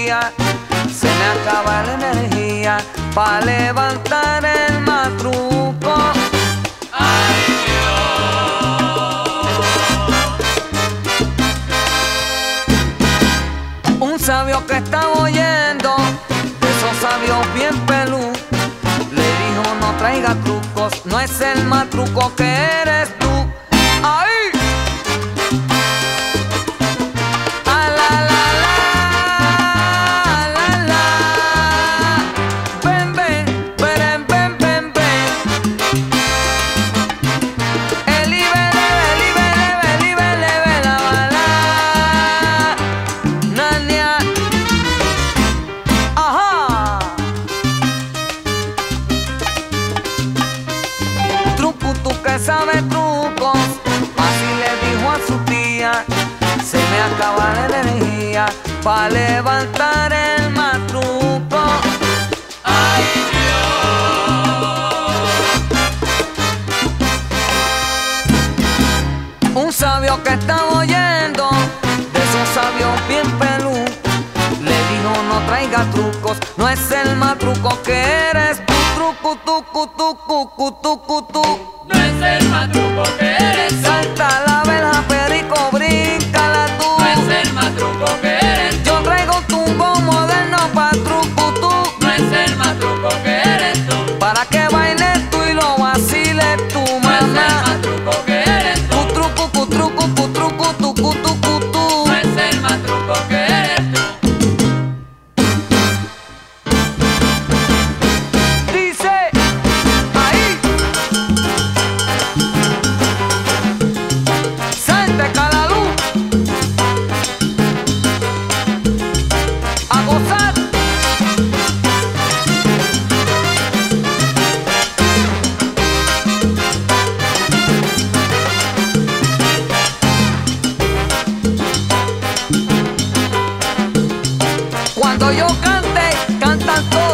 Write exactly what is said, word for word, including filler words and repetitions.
día. Se me acaba la energía pa' levantar el matruco. ¡Ay, Dios! Un sabio que estaba oyendo, de esos sabios bien pelú, le dijo: no traiga trucos, no es el matruco que eres tú. ¡Ay! Que sabe trucos, así le dijo a su tía: se me acaba la energía pa' levantar el matruco. ¡Ay, Dios! Un sabio que estaba oyendo, de esos sabios bien pelú, le dijo: no traiga trucos, no es el matruco que eres tú. Truco, tucu, tucu, tucu, tu. No es el matruco que eres tú. Salta la vela, perico, bríncala tú. No es el matruco que eres tú. Yo traigo un tumbo moderno pa' truco tú. No es el matruco que eres tú. Para que bailes tú y lo vaciles tú, mamá. No es el matruco que eres tú. Cutrucu, cutrucu, cutrucu, tucu, tucu, tú. No es el matruco que eres tú. Dice ahí: salte Calalú a gozar. Cuando yo cante, cantan todos.